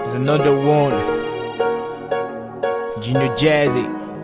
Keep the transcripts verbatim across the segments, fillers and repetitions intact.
There's another one. Junior Jazzy,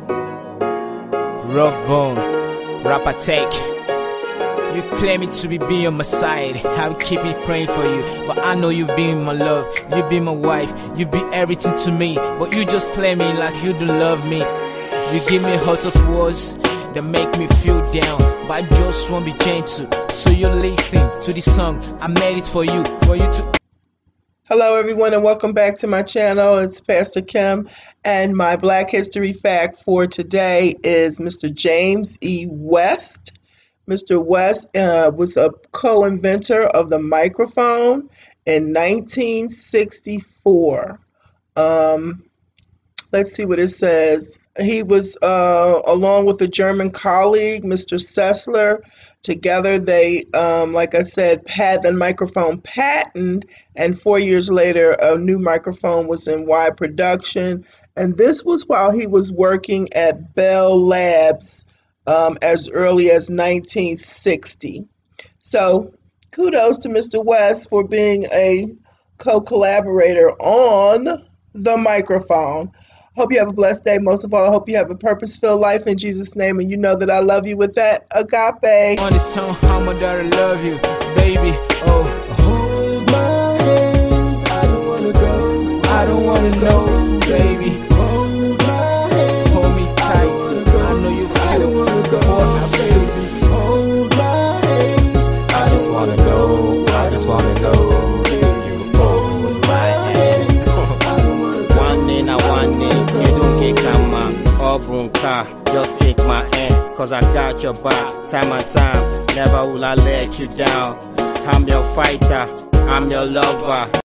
Rock Bone, Rapper Tech. You claiming to be being on my side, I'll keep me praying for you. But I know you be my love, you be my wife, you be everything to me. But you just claiming like you don't love me. You give me hearts of words that make me feel down, but I just wanna be gentle. So you listen to the song, I made it for you, for you to. Hello everyone and welcome back to my channel. It's Pastor Kim, and my Black History fact for today is Mister James E. West. Mister West uh, was a co-inventor of the microphone in nineteen sixty-four. Um, let's see what it says. He was, uh, along with a German colleague, Mister Sessler. Together they, um, like I said, had the microphone patent, and four years later a new microphone was in wide production. And this was while he was working at Bell Labs um, as early as nineteen sixty. So kudos to Mister West for being a co-collaborator on the microphone. Hope you have a blessed day. Most of all, I hope you have a purpose-filled life in Jesus' name, and you know that I love you with that agape. On this song, how much I love you, baby. Oh, hold my hands. I don't wanna go. I don't wanna know, baby. Hold my hands. Hold me tight. I, I know you feel what I feel. Hold my hands. I just wanna go. I just wanna know. You hold my hands. One day, now one day. You don't kick a man or bunka. Just take my hand, cause I got your back. Time and time, never will I let you down. I'm your fighter, I'm your lover.